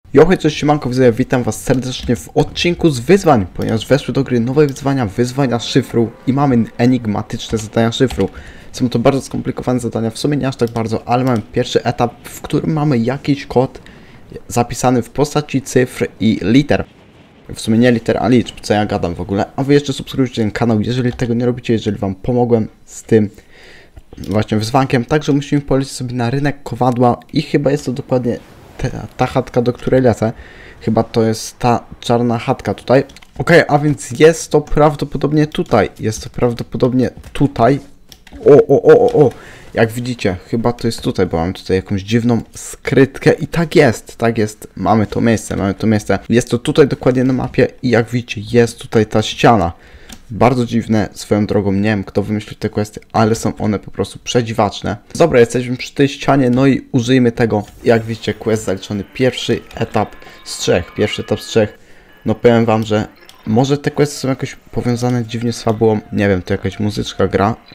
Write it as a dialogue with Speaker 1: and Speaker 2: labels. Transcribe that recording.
Speaker 1: Jo, hej, cześć, siemanko, widzowie, witam was serdecznie w odcinku z wyzwań, ponieważ weszły do gry nowe wyzwania szyfru i mamy enigmatyczne zadania szyfru. Są to bardzo skomplikowane zadania, w sumie nie aż tak bardzo, ale mamy pierwszy etap, w którym mamy jakiś kod zapisany w postaci cyfr i liter. W sumie nie liter, a liczb, co ja gadam w ogóle. A wy jeszcze subskrybujcie ten kanał, jeżeli tego nie robicie, jeżeli wam pomogłem z tym właśnie wyzwankiem. Także musimy polecieć sobie na rynek kowadła i chyba jest to dokładnie ta chatka, do której lecę. Chyba to jest ta czarna chatka tutaj. Okej, a więc jest to prawdopodobnie tutaj. Jest to prawdopodobnie tutaj. O. Jak widzicie, chyba to jest tutaj, bo mam tutaj jakąś dziwną skrytkę i tak jest. Mamy to miejsce. Jest to tutaj dokładnie na mapie i jak widzicie, jest tutaj ta ściana. Bardzo dziwne, swoją drogą, nie wiem kto wymyślił te questy, ale są one po prostu przedziwaczne. Dobra, jesteśmy przy tej ścianie, no i użyjmy tego. Jak widzicie, quest zaliczony, pierwszy etap z 3. No powiem wam, że może te questy są jakoś powiązane dziwnie z fabułą, nie wiem, to jakaś muzyczka gra.